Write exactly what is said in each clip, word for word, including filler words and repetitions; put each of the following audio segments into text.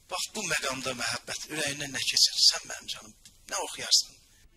Bax bu məqamda məhəbbət ürəyindən nə keçir? Sən mənim canım, nə oxuyarsın?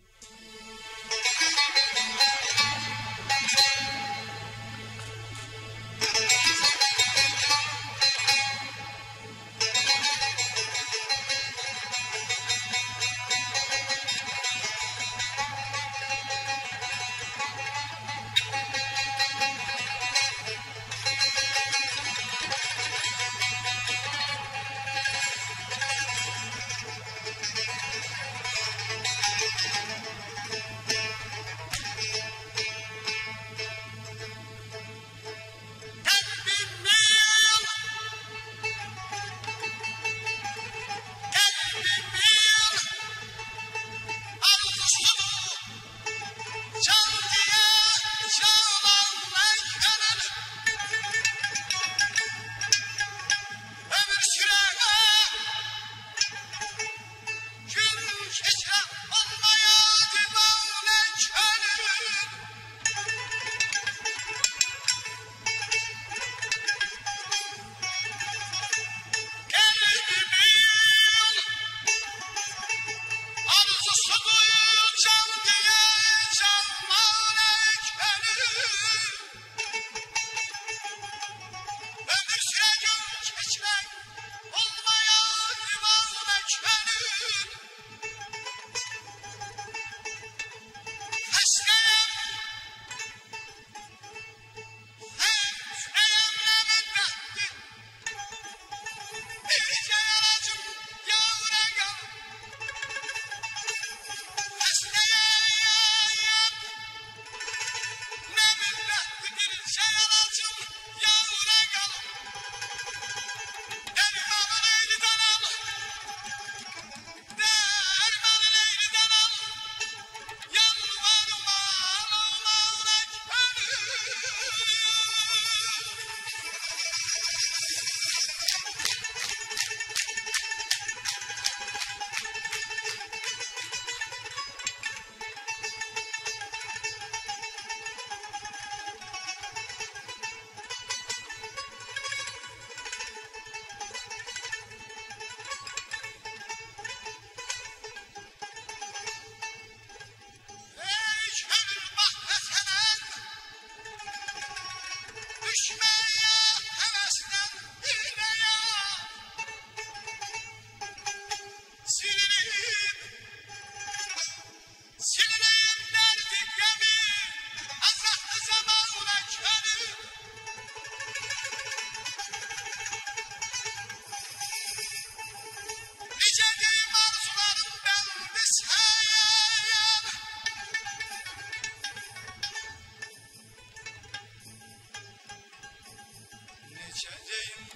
Necədeyim,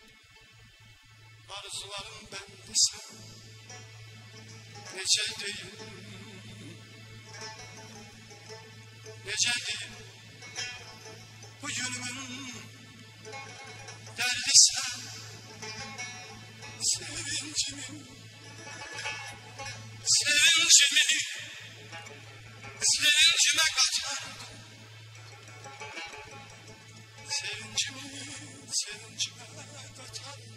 arzularım bendesən. Necədeyim, necədeyim, bu günümün derdisən. Sevincimin, sevincimi, sevincime katardım. Sevincimi, sevincime katardım.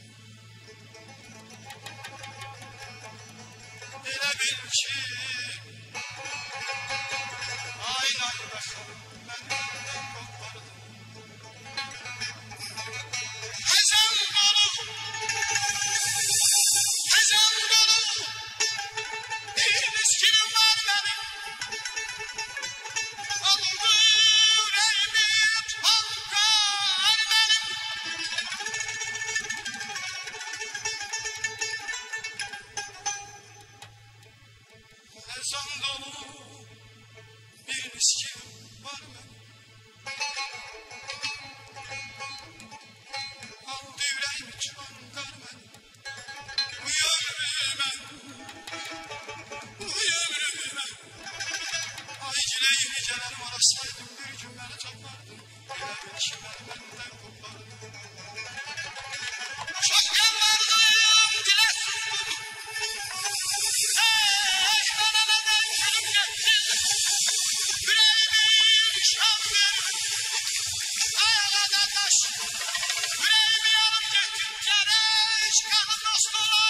Elə bil ki, aynay başım məndən qopardım. Həzən dolu, həzən dolu, bir miskinim var mənim. Aldı ürəyimi tankar mənim. Həzən dolu, bir miskinim var mənim. Aldı ürəyimi tankar mənim. Bu ömrümə, bu ömrümə, ay giləyim gecələrim arasaydım, bir gün məni tapardım. Elə bil ki, məni məndən qopardım. Çox yanlardım, dilə susdum. Ey, mənə nədən gülüm getdin? Ürəyimi şandım, ağlada taşdım. Ürəyimi yanım getdin, gərək qanım dost olayım.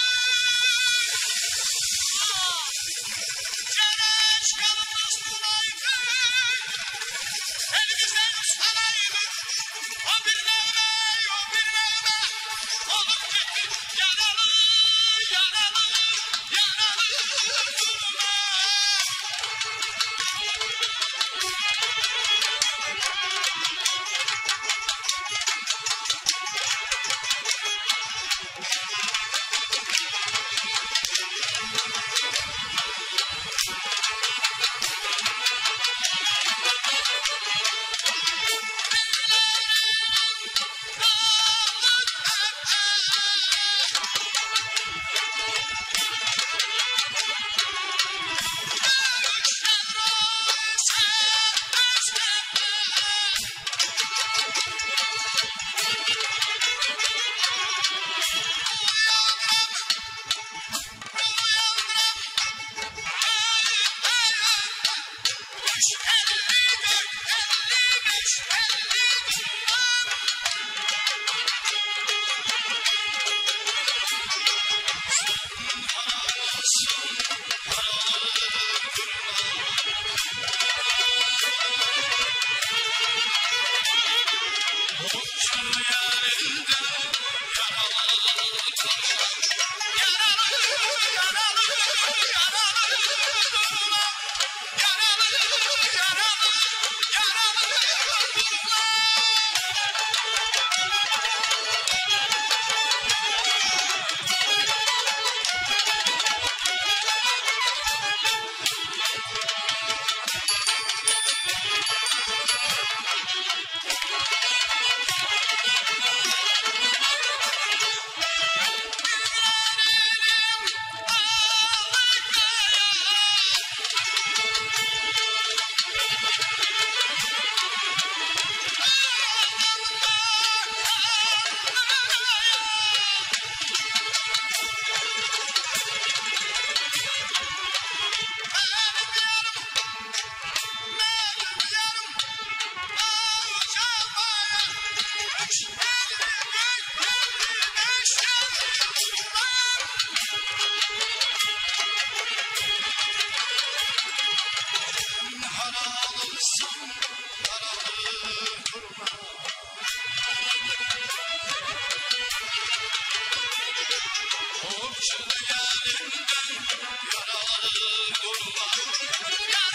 Komşu yerinden yaralı kurban.